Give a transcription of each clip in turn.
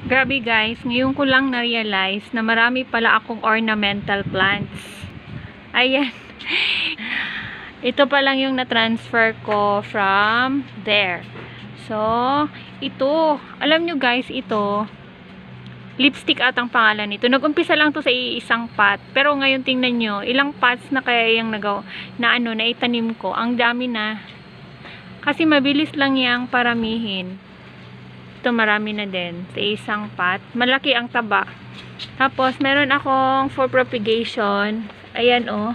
Grabe guys, ngayon ko lang na-realize na marami pala akong ornamental plants. Ayan. Ito pa lang yung na-transfer ko from there. So, ito. Alam nyo guys, ito. Lipstick atang pangalan nito. Nag-umpisa lang to sa isang pot. Pero ngayon tingnan nyo, ilang pots na kaya yung naitanim ko. Ang dami na. Kasi mabilis lang yang paramihin. Ito marami na din sa isang pot. Malaki ang taba. Tapos meron akong for propagation. Ayan oh.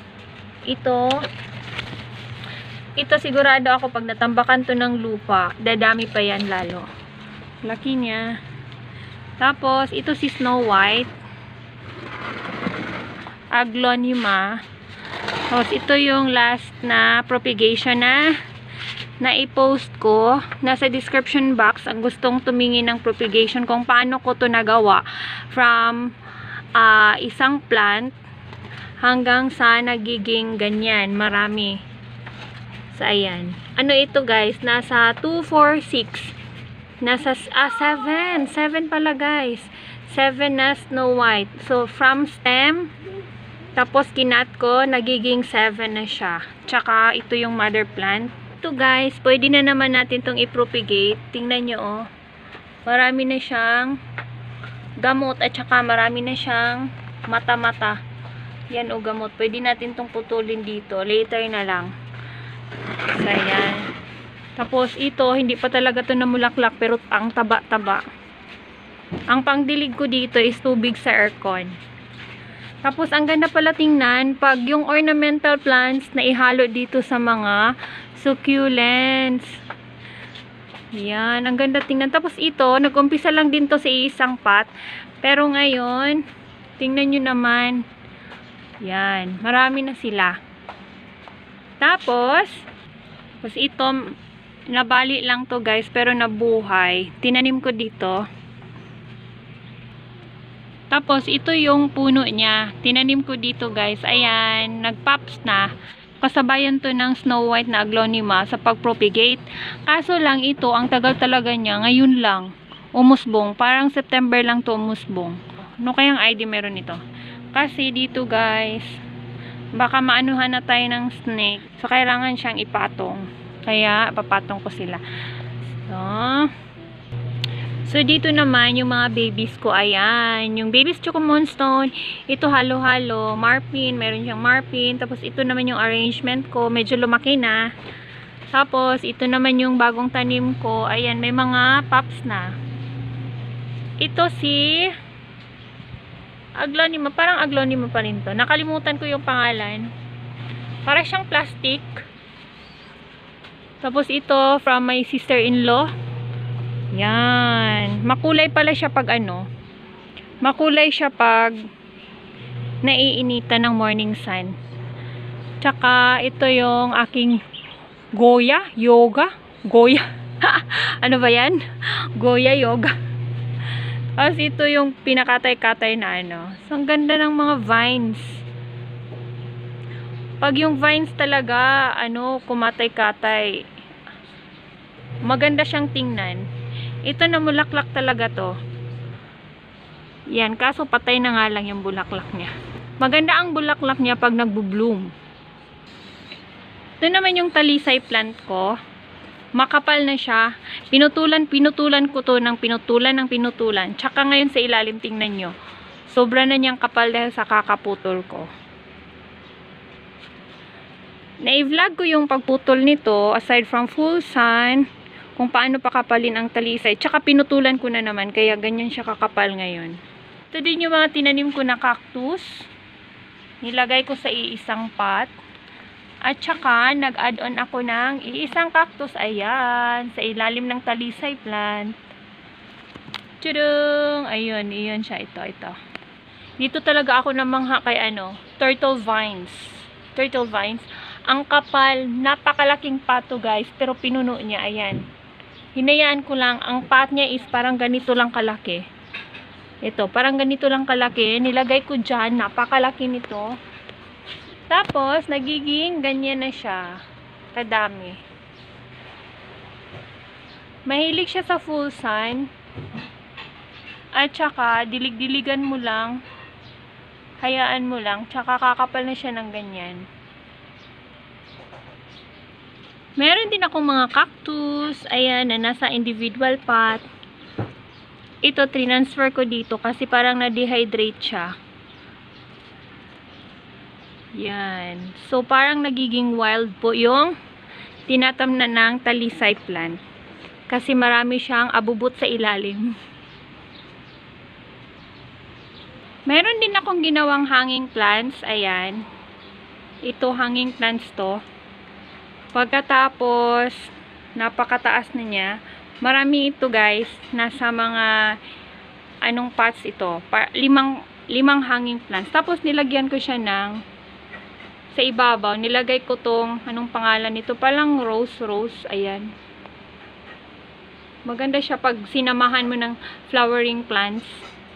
Ito sigurado ako pag natambakan to ng lupa, dadami pa yan lalo. Laki niya. Tapos ito si Snow White. Aglonema. Tapos ito yung last na propagation na i-post ko. Nasa description box ang gustong tumingin ng propagation kung paano ko to nagawa from isang plant hanggang sa nagiging ganyan, marami. So ayan. Ano ito guys? Nasa 2, 4, 6. Nasa 7 pala guys. 7 na Snow White. So from stem, tapos kinat ko, nagiging 7 na siya. Tsaka ito yung mother plant. Ito guys, pwede na naman natin tong i-propagate. Tingnan nyo oh. Marami na siyang gamot at saka marami na siyang mata-mata. Yan o gamot. Pwede natin tong putulin dito. Later na lang. So yan. Tapos ito, hindi pa talaga to namulaklak pero ang taba-taba. Ang pangdilig ko dito is tubig sa aircon. Tapos ang ganda pala tingnan pag yung ornamental plants na ihalo dito sa mga succulents. Yan, ang ganda tingnan. Tapos ito, nag-umpisa lang din to sa isang pot. Pero ngayon, tingnan nyo naman. Yan, marami na sila. Tapos ito, nabali lang to guys, pero nabuhay. Tinanim ko dito. Tapos ito yung puno niya. Tinanim ko dito guys. Ayan, nagpops na. Kasabayan to ng Snow White na aglonema sa pagpropagate. Kaso lang ito, ang tagal talaga niya. Ngayon lang, umusbong. Parang September lang to umusbong. Ano kayang ID meron ito? Kasi dito guys, baka maanuhan na tayo ng snake. So, kailangan siyang ipatong. Kaya, papatong ko sila. So dito naman, yung mga babies ko, ayan. Yung babies Choco Moonstone, ito halo-halo. Marpin, meron siyang marpin. Tapos ito naman yung arrangement ko. Medyo lumaki na. Tapos, ito naman yung bagong tanim ko. Ayan, may mga pops na. Ito si aglonema, parang aglonema pa rin to. Nakalimutan ko yung pangalan. Para siyang plastic. Tapos ito, from my sister-in-law. Yan. Makulay pala siya pag makulay siya pag naiinitan ng morning sun. Tsaka, ito yung aking Goya. Ano ba yan? Goya yoga. Tapos ito yung pinakatay-katay na So, ang ganda ng mga vines. Pag yung vines talaga, kumatay-katay. Maganda siyang tingnan. Ito na mulaklak talaga to. Yan, kaso patay na nga lang yung bulaklak niya. Maganda ang bulaklak niya pag nagbo-bloom. Ito naman yung talisay plant ko. Makapal na siya. Pinutulan ko to ng pinutulan. Tsaka ngayon sa ilalim, tingnan nyo. Sobra na niyang kapal dahil sa kakaputol ko. Na-vlog ko yung pagputol nito, aside from full sun, kung paano pakapalin ang talisay. Tsaka pinutulan ko na naman, kaya ganyan siya kakapal ngayon. Ito din yung mga tinanim ko na cactus. Nilagay ko sa iisang pot. At saka, nag-add-on ako ng iisang cactus. Ayan. Sa ilalim ng talisay plant. Tadang! Ayun. Iyon siya. Ito. Dito talaga ako namangha kay turtle vines. Turtle vines. Ang kapal. Napakalaking pato guys. Pero pinuno niya. Ayan. Hinayaan ko lang. Ang pot niya is parang ganito lang kalaki. Ito. Parang ganito lang kalaki. Nilagay ko dyan. Napakalaki nito. Tapos, nagiging ganyan na siya. Kadami. Mahilig siya sa full sun. At saka, dilig-diligan mo lang. Hayaan mo lang. Tsaka kakapal na siya ng ganyan. Meron din akong mga cactus. Ayan, na nasa individual pot. Ito, transfer ko dito kasi parang na-dehydrate siya. Yan. So, parang nagiging wild po yung tinatamnan ng talisay plant. Kasi marami siyang abubot sa ilalim. Meron din akong ginawang hanging plants. Ayan. Ito, hanging plants to. Pagkatapos, napakataas na niya. Marami ito guys. Nasa mga, anong pots ito? Limang hanging plants. Tapos, nilagyan ko siya ng, sa ibabaw, nilagay ko tong, anong pangalan nito? Palang rose. Ayan. Maganda siya pag sinamahan mo ng flowering plants.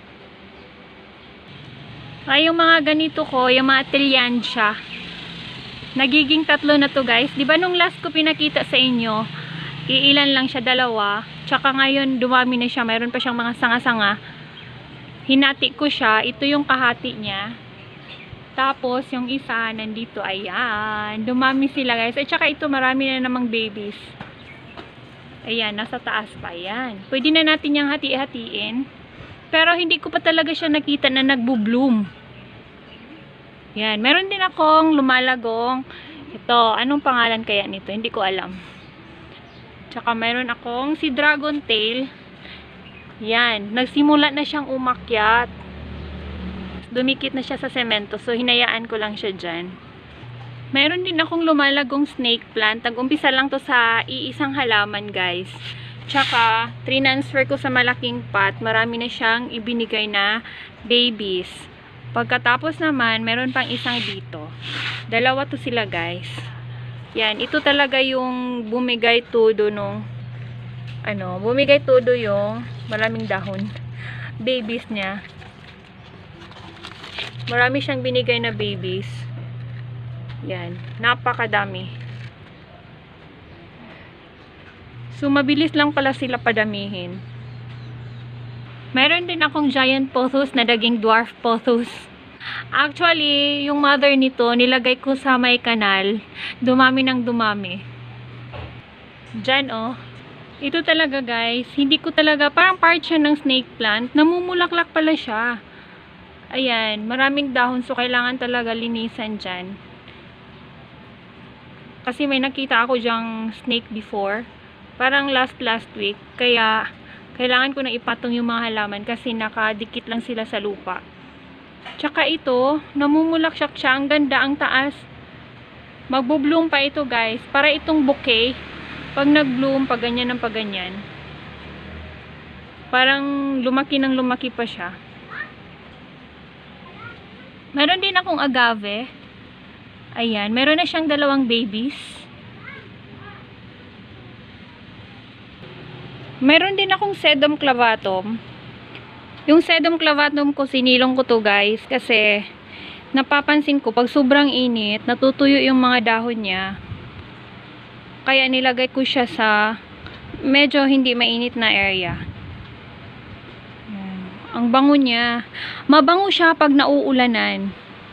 Ay, yung mga ganito ko, yung mga tillandsia. Nagiging 3 na to guys. Diba nung last ko pinakita sa inyo, iilan lang siya, 2. Tsaka ngayon, dumami na siya. Mayroon pa siyang mga sanga-sanga. Hinati ko siya. Ito yung kahati niya. Tapos, yung isa, nandito, ayan. Dumami sila guys. At saka ito, marami na namang babies. Ayan, nasa taas pa. Ayan. Pwede na natin yung hati-hatiin. Pero hindi ko pa talaga siya nakita na nagbo-bloom. Yan. Meron din akong lumalagong. Ito. Anong pangalan kaya nito? Hindi ko alam. Tsaka meron akong si Dragon Tail. Yan. Nagsimula na siyang umakyat. Dumikit na siya sa semento. So, hinayaan ko lang siya dyan. Meron din akong lumalagong snake plant. Nag-umpisa lang to sa iisang halaman, guys. Tsaka, transfer ko sa malaking pot. Marami na siyang ibinigay na babies. Pagkatapos naman, meron pang isang dito. 2 to sila, guys. Yan. Ito talaga yung bumigay todo nung, bumigay todo yung maraming dahon. Babies niya. Marami siyang binigay na babies. Yan. Napakadami. So, mabilis lang pala sila padamihin. Meron din akong giant pothos na naging dwarf pothos. Actually, yung mother nito, nilagay ko sa may kanal. Dumami ng dumami. Diyan, oh. Ito talaga, guys. Hindi ko talaga, parang part siya ng snake plant. Namumulaklak pala siya. Ayan, maraming dahon. So, kailangan talaga linisan dyan. Kasi may nakita ako dyang snake before. Parang last week. Kaya, kailangan ko na ipatong yung mga halaman kasi nakadikit lang sila sa lupa. Tsaka ito, namumulaksak siya. Ang ganda, ang taas. Magbo-bloom pa ito, guys. Para itong bouquet. Pag nag-bloom, pag ganyan ng pag ganyan. Parang lumaki ng lumaki pa siya. Meron din akong agave. Ayan. Meron na siyang 2 babies. Meron din akong sedum clavatum. Yung sedum clavatum ko, sinilong ko to guys. Kasi, napapansin ko, pag sobrang init, natutuyo yung mga dahon niya. Kaya nilagay ko siya sa medyo hindi mainit na area. Ang bango niya. Mabango siya pag nauulanan.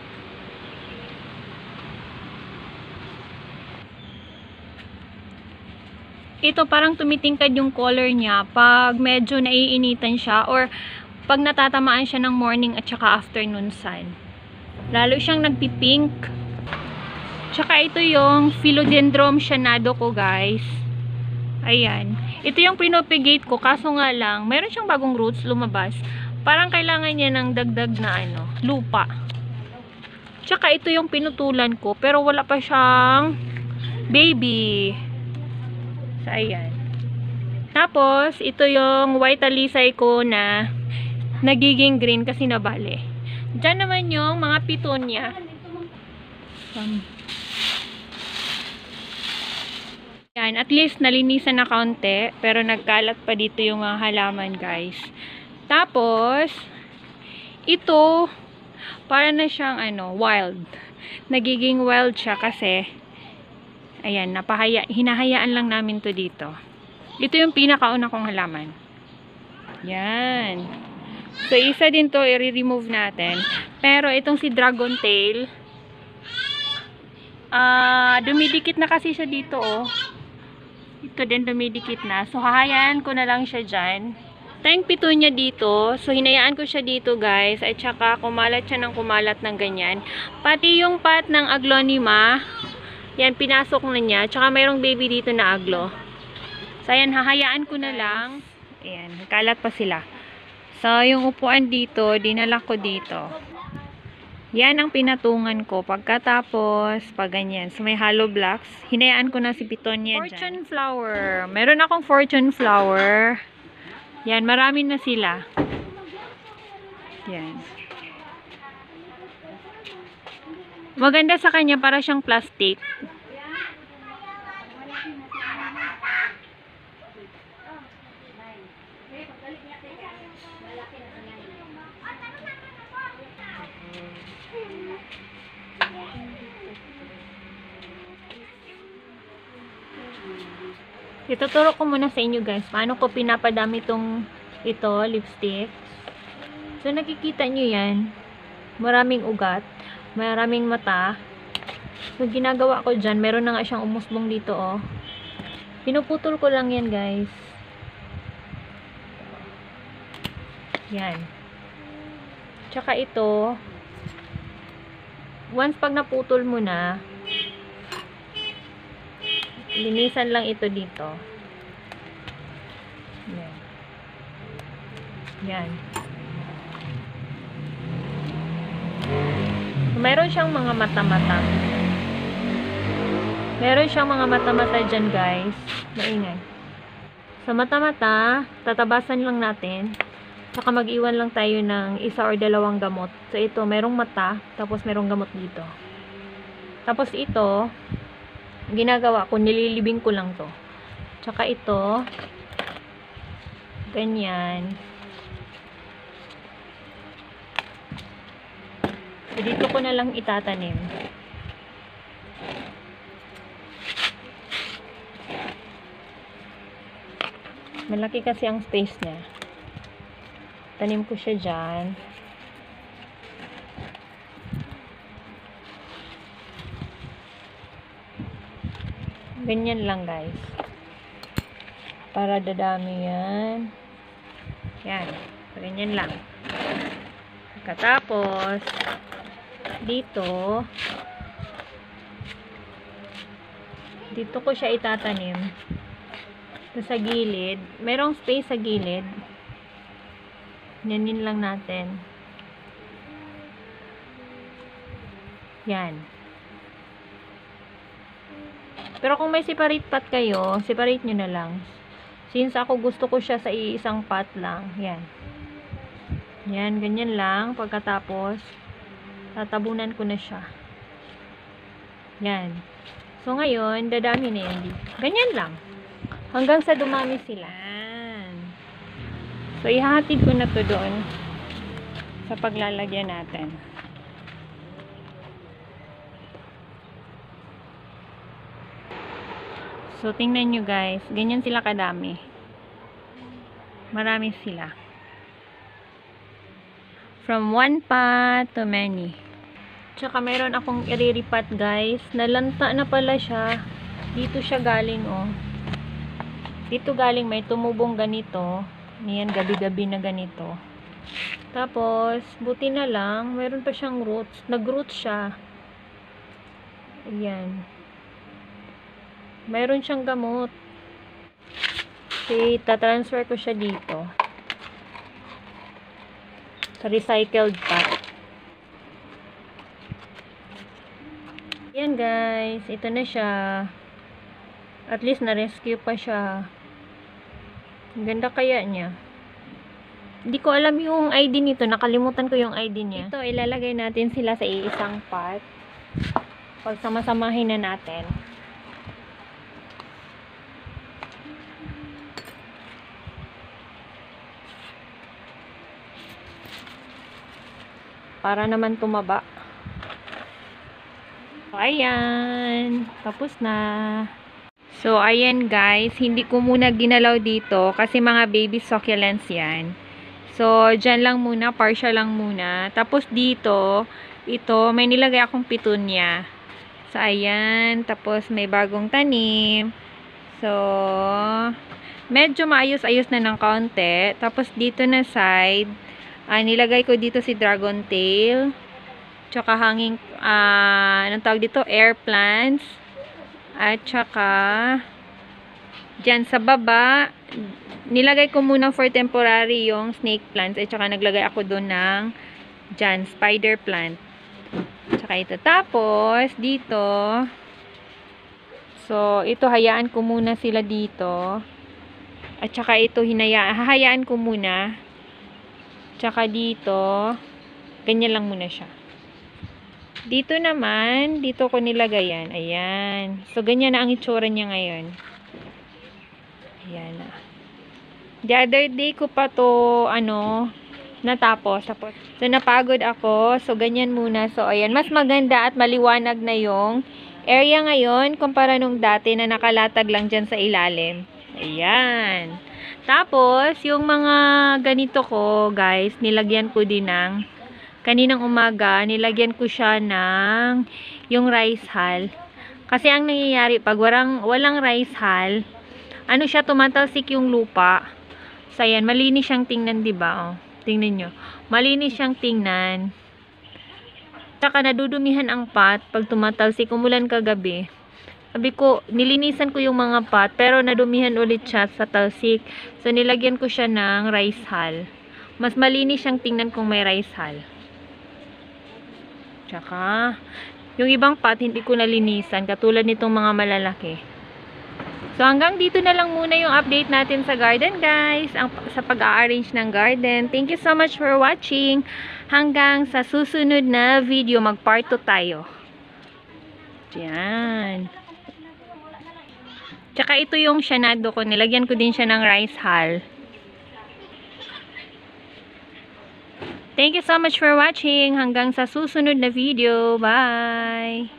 Ito parang tumitingkad yung color niya pag medyo naiinitan siya or pag natatamaan siya ng morning at saka afternoon sun. Lalo siyang nagpipink. Tsaka ito yung Philodendron cyanado ko, guys. Ayan. Ito yung pinopagate ko, kaso nga lang, meron siyang bagong roots lumabas. Parang kailangan niya ng dagdag na lupa. Tsaka ito yung pinutulan ko, pero wala pa siyang baby. So, ayan. Tapos, ito yung white alisay ko na nagiging green kasi nabali. Diyan naman yung mga pitonia. Yan, at least nalinisan na kaunti, pero nagkalat pa dito yung mga halaman, guys. Tapos, ito, para na siyang wild. Nagiging wild siya kasi, ayan, hinahayaan lang namin to dito. Ito yung pinakauna kong halaman. Yan. So, isa din to, i-remove natin. Pero, itong si Dragon Tail, dumidikit na kasi siya dito, oh. Ito din, dumidikit na. So, hahayaan ko na lang siya dyan. Tayong petunia dito. So, hinayaan ko siya dito, guys. At saka, kumalat siya ng kumalat ng ganyan. Pati yung pot ng aglonema, yan, pinasok na niya. Tsaka, mayroong baby dito na aglo. So, ayan, hahayaan ko na lang. Ayan, kalat pa sila. So, yung upuan dito, dinala ko dito. Yan ang pinatungan ko. Pagkatapos, pag ganyan. So, may hollow blocks. Hinayaan ko na si Petunia dyan. Fortune flower. Meron akong fortune flower. Yan, marami na sila. Yan. Maganda sa kanya, para siyang plastic. Ituturo ko muna sa inyo, guys, paano ko pinapadami ito, lipstick. So, nakikita nyo yan. Maraming ugat. Maraming mata. So, ginagawa ko dyan, meron na nga siyang umusbong dito, oh. Pinuputol ko lang yan, guys. Yan. Tsaka ito, once pag naputol mo na, linisan lang ito dito. Yan. Yan. Meron siyang mga mata-mata. Meron siyang mga mata-mata dyan, guys. Maingay. Sa mata-mata, tatabasan lang natin. Saka mag-iwan lang tayo ng 1 or 2 gamot. So, ito, merong mata. Tapos, merong gamot dito. Tapos, ito, ginagawa ko, nililibing ko lang to. Tsaka ito, ganyan. So, dito ko na lang itatanim. Malaki kasi ang space niya. Tanim ko siya dyan. Ganyan lang, guys. Para dadami yan. Yan. Ganyan lang. Katapos, dito ko siya itatanim. Ito sa gilid. Merong space sa gilid. Yanin lang natin. Yan. Pero kung may separate pot kayo, separate nyo na lang. Since ako gusto ko siya sa iisang pot lang. Yan. Yan, ganyan lang. Pagkatapos, tatabunan ko na siya. Yan. So, ngayon, dadami na yan. Ganyan lang. Hanggang sa dumami sila. Yan. So, ihahatid ko na to doon sa paglalagyan natin. So, tingnan nyo, guys. Ganyan sila kadami. Marami sila. From one pot to many. Tsaka, meron akong iriripat, guys. Nalanta na pala siya. Dito siya galing, oh. Dito galing, may tumubong ganito. Yan, gabi-gabi na ganito. Tapos, buti na lang, meron pa siyang roots. Nag-roots siya. Ayan. Mayroon siyang gamot. Okay, tatransfer ko siya dito. Sa recycled pot. Yan, guys. Ito na siya. At least na-rescue pa siya. Ang ganda kaya niya. Hindi ko alam yung ID nito. Nakalimutan ko yung ID niya. Ito, ilalagay natin sila sa iisang pot. Pagsama-samahin na natin. Para naman tumaba. So, ayan. Tapos na. So, ayan, guys. Hindi ko muna ginalaw dito kasi mga baby succulents yan. So, dyan lang muna, partial lang muna. Tapos dito, ito, may nilagay akong petunia. So, ayan. Tapos, may bagong tanim. So, medyo maayos-ayos na ng kaunti. Tapos, dito na side, nilagay ko dito si dragon tail. Tsaka hanging, anong tawag dito? Air plants. At tsaka, dyan sa baba, nilagay ko muna for temporary yung snake plants. At tsaka naglagay ako doon ng, dyan, spider plant. Tsaka ito. Tapos, dito, so, ito, hayaan ko muna sila dito. At tsaka ito, hahayaan ko muna. Tsaka dito, ganyan lang muna siya. Dito naman, dito ko nilagay yan. Ayan. So, ganyan na ang itsura niya ngayon. Ayan na. The other day ko pa to, natapos. So, napagod ako. So, ganyan muna. So, ayan. Mas maganda at maliwanag na yung area ngayon kumpara nung dati na nakalatag lang dyan sa ilalim. Ayan. Tapos, yung mga ganito ko, guys, nilagyan ko din ng kaninang umaga, nilagyan ko siya ng yung rice hull. Kasi ang nangyayari, pag walang rice hull, siya, tumatalsik yung lupa. So, ayan, malinis siyang tingnan, diba? Oh, tingnan nyo. Malinis siyang tingnan. Tsaka nadudumihan ang pot pag tumatalsik. Umulan kagabi. Sabi ko, nilinisan ko yung mga pot, pero nadumihan ulit siya sa talsik. So, nilagyan ko siya ng rice hull. Mas malinis siyang tingnan kung may rice hull. Tsaka, yung ibang pot, hindi ko nalinisan. Katulad nitong mga malalaki. So, hanggang dito na lang muna yung update natin sa garden, guys. Sa pag-a-arrange ng garden. Thank you so much for watching. Hanggang sa susunod na video, mag-part 2 tayo. Diyan. Tsaka ito yung shanado ko. Nilagyan ko din siya ng rice hull. Thank you so much for watching. Hanggang sa susunod na video. Bye!